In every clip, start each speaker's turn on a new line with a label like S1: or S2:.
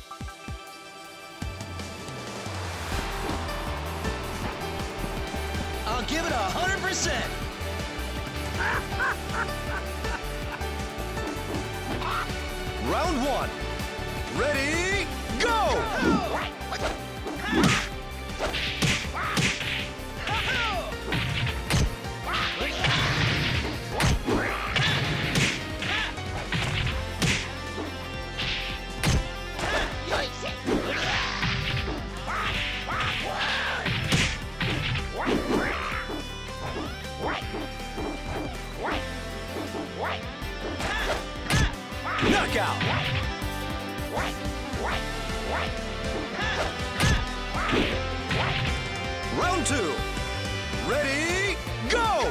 S1: I'll give it 100%. Round one. Ready, go! Knockout! Round two. Ready, go!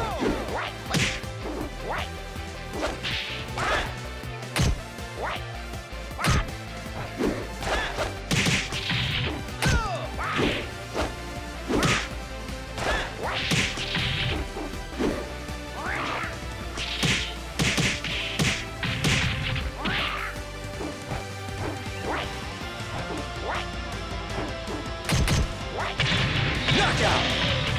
S1: Knockout!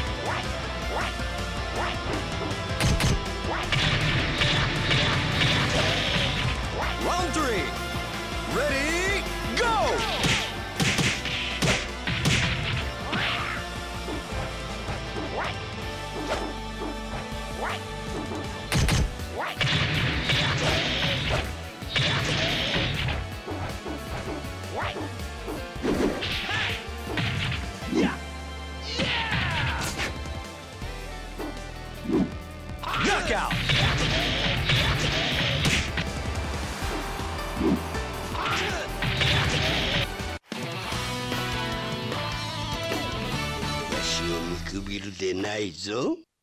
S1: Round three. Ready, go! Knockout! 私を見くびるでないぞ。